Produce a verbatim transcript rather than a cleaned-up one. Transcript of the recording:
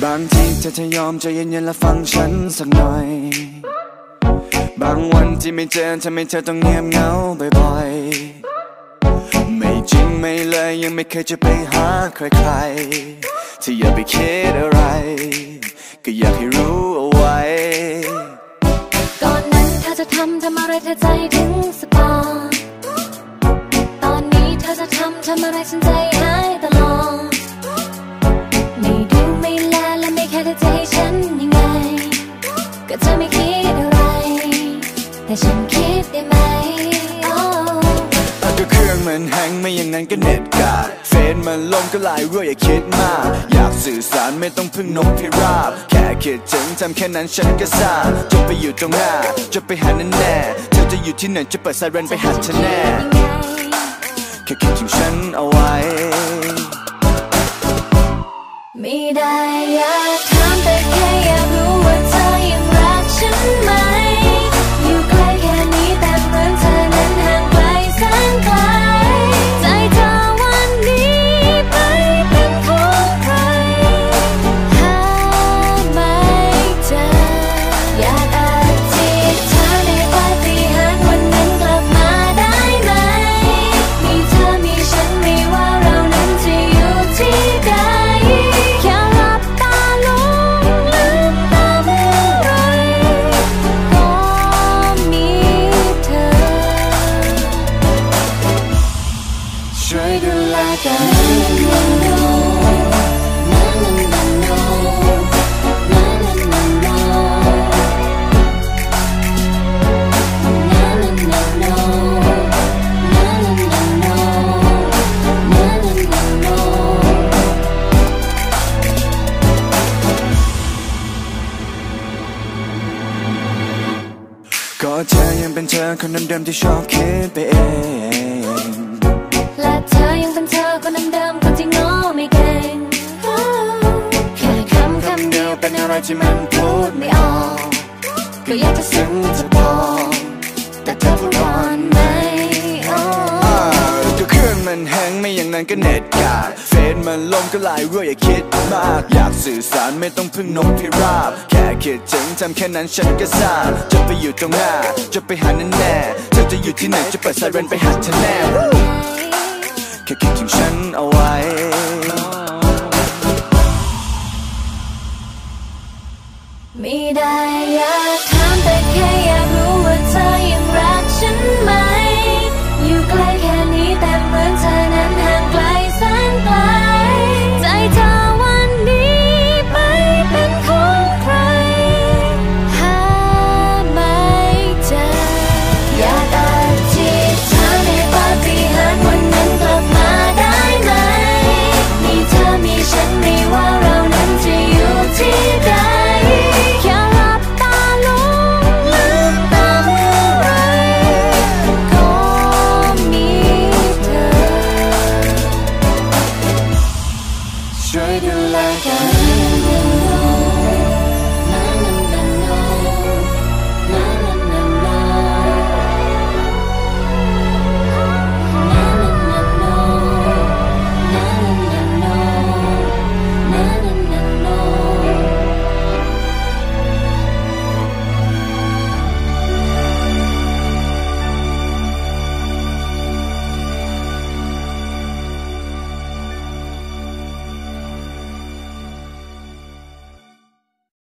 บางทีเธอจะยอมใจเย็นๆและฟังฉันสักหน่อยบางวันที่ไม่เจอทำให้เธอต้องเงียบเหงาบ่อยๆไม่จริงไม่เลยยังไม่เคยจะไปหาใครๆที่อย่าไปคิดอะไรก็อยากให้รู้เอาไว้ก่อนนั้นเธอจะทำทำอะไรเธอใจถึงสปอร์ตอนนี้เธอจะทำทำอะไรฉันใจหายตลอดไม่ดูไม่แลและไม่แค่เธอจะให้ฉันยังไงก็เธอไม่คิดอะไรแต่ฉันคิดได้ไหมก็เครื่องมันแฮงไม่อย่างนั้นก็เน็ตกาดเฟซมันลงก็ไลน์รั่วอย่าคิดมากอยากสื่อสารไม่ต้องพึ่งนกพิราบแค่คิดถึงทำแค่นั้นฉันก็ทราบจะไปอยู่ตรงหน้าจะไปหาแน่แน่เธอจะอยู่ที่ไหนจะเปิดไซเรนไปหาเธอแน่แค่คิดถึงฉันเอาไว้ไม่ได้อยากถามแต่แค่อยากรู้ว่าเธอยังรักฉันไหมอยู่ใกล้แค่นี้แต่เหมือนเธอนั้นห่างไกลแสนไกลใจเธอวันนี้ไปเป็นของใครหาไม่เจออยากอธิษฐานให้ปาฏิหาริย์วันนั้นกลับมาได้ไหมมีเธอมีฉันไม่ว่าเรานั้นจะอยู่ที่ใดช่วยดูแลกันก็เธอยังเป็นเธอคนเดิมๆที่ชอบคิดไปเองและเธอยังเป็นเธอคนเดิมๆคนที่ง้อไม่เก่งแค่คำคำเดียวเป็นอะไรที่มันพูดไม่ออกก็อยากจะซึ้งจะบอกแต่เธอพูดก่อนไหมก็เครื่องมันแฮงไม่อย่างนั้นก็เน็ตกาดเฟซมันลงก็ไลน์รั่วอย่าคิดมากอยากสื่อสารไม่ต้องพึ่งนกพิราบแค่คิดถึงทำแค่นั้นฉันก็ทราบจะไปอยู่ตรงหน้าจะไปหาแน่แน่เธอจะอยู่ที่ไหนจะเปิดไซเรนไปหาเธอแน่แค่คิดถึงฉันเอาไว้ไม่ได้อยากถามแต่แค่